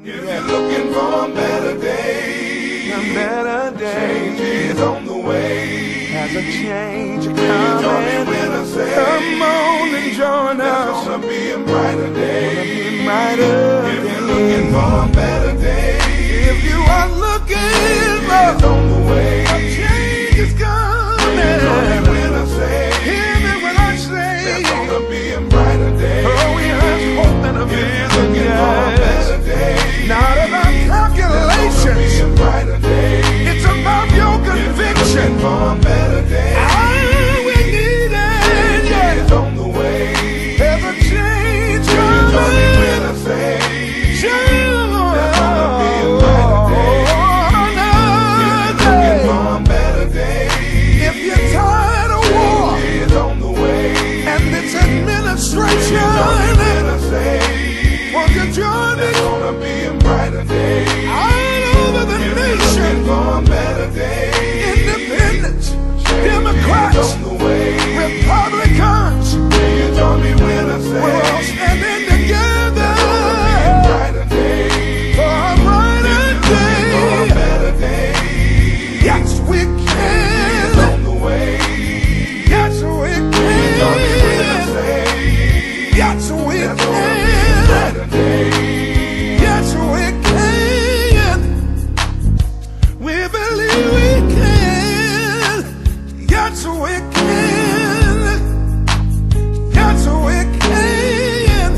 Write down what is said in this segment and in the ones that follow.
If you're looking for a better day, change is on the way. Has a change Join me coming. when I say, Come on and join there's us. gonna be a brighter day. Brighter If you're day. looking for a better day, If you are looking it's for on the way. a change is coming. Join me when I say, Hear me when I say, there's gonna be a brighter day. oh, we have hope and a If you're vision, looking for a yes. better day, Not about there's gonna calculations. be a brighter day. It's about your If you're conviction. looking for a better day, We need it, yeah. it's on the way. There's a change Join me coming. when I say, Change. there's gonna be a brighter day. If you're looking for a better day, If you're tired of war it's on the way. and this administration, Join me when I say, won't you join me there's gonna be a brighter day. all over the If you're nation? looking for a better day, Independents, it's Democrats, on the way. Republicans, You join me when I say, we're all standing together brighter day. for a brighter For a day. better day. Yes, we It's can. on the way. Yes, we Join me when I can. say, Yes, we there's gonna be a can. brighter day. Yes, we can. We believe we can. Yes, we can. Yes, we can.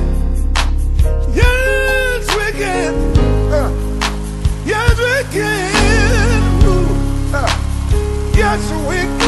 Yes, we can. Yes, we can. Yes, we can.